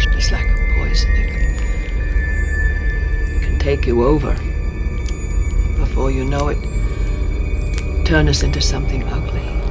It's like a poison. It can take you over. Before you know it, turn us into something ugly.